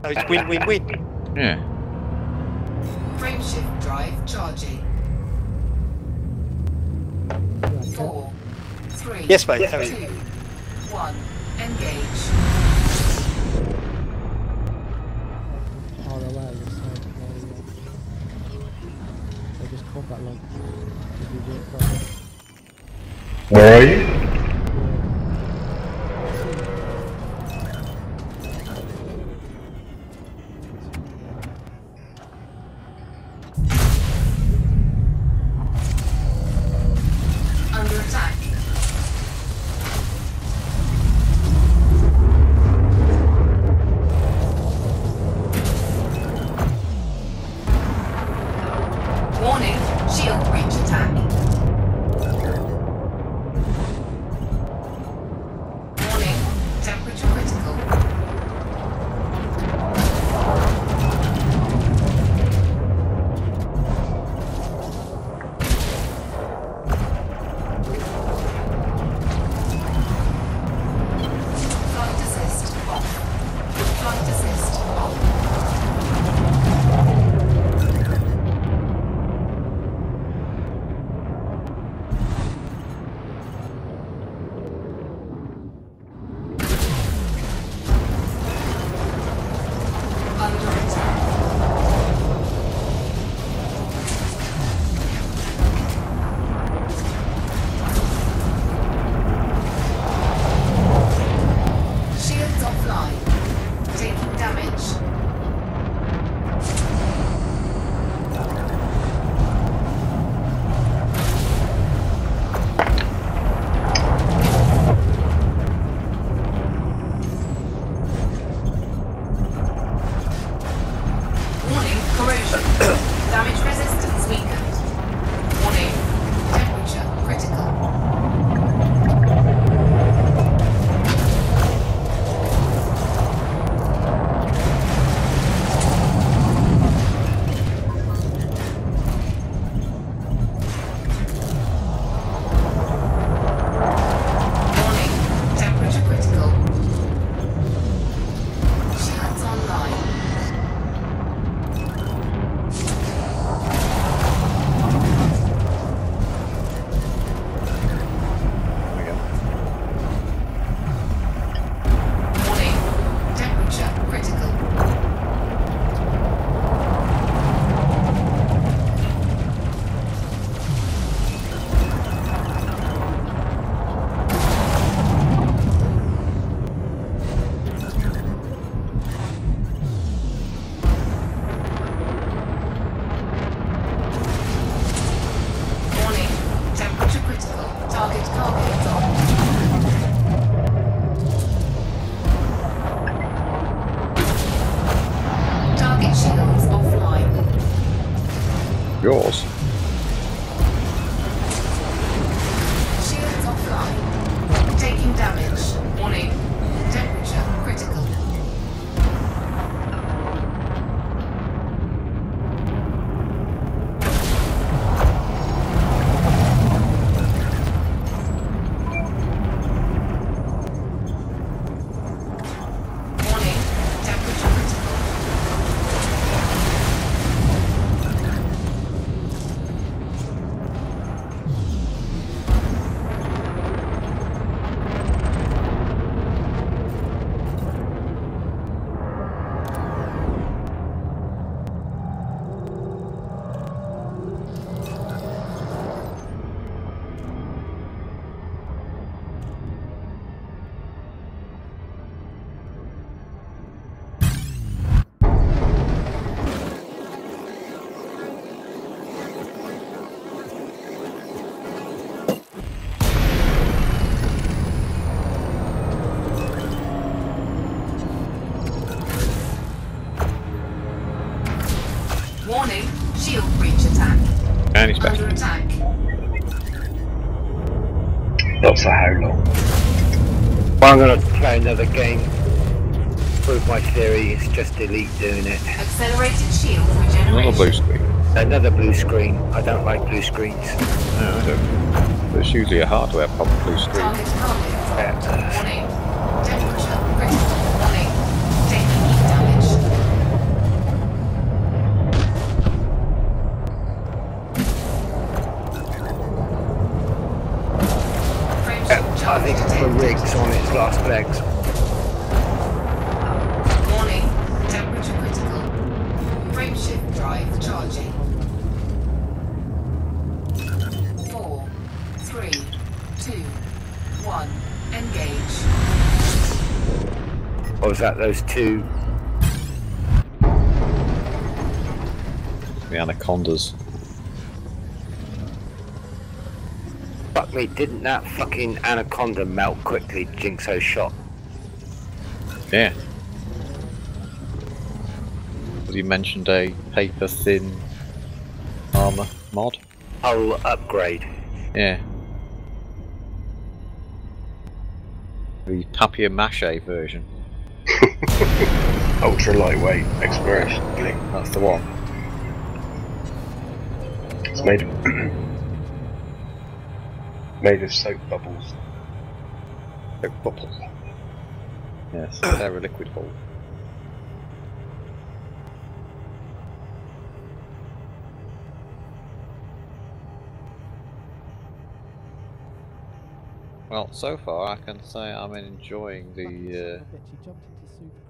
No, it's win-win-win. Yeah. Frameshift drive charging. 4, 3, Yes, mate. 2, 1. Engage. Oh, the way is so just caught that long. Did you do it properly? Where are you? Under attack. Warning, shield breach attack. Warning, temperature critical. Flight assist off. Flight assist off. Under attack. Shields offline. Taking damage. Warning, corrosion. Damage resistance weakened. Warning, temperature critical. Warning, temperature critical. Shields online. There we go. Warning, temperature critical. Warning, temperature critical. Target cargo docked. Target shields offline. Yours. Shields offline. Taking damage. Warning, temperature critical. Warning, temperature critical. Warning, shield breach attack. And he's back. Under attack. Not for how long? Well, I'm going to play another game. Prove my theory, it's just Elite doing it. Accelerated shield Another blue regeneration. screen. Another blue screen. I don't like blue screens. No, I don't. There's usually a hardware problem, blue screen. Target cargo. Warning, temperature critical. Warning, taking heat damage. I think the rig's on its last legs. Warning, temperature critical. Frameshift drive charging. 4, 3, 2, 1, engage. Or was that those two? The anacondas. Fuck me, didn't that fucking anaconda melt quickly, Jinxo's shot? Yeah. Have you mentioned a paper thin armor mod? Hull upgrade. Yeah. The papier-mâché version. Ultra lightweight exploration. That's the one. It's made of made of soap bubbles. Soap bubble. Yes, they're a liquid ball. Well, so far I can say I'm enjoying the I bet she jumped into super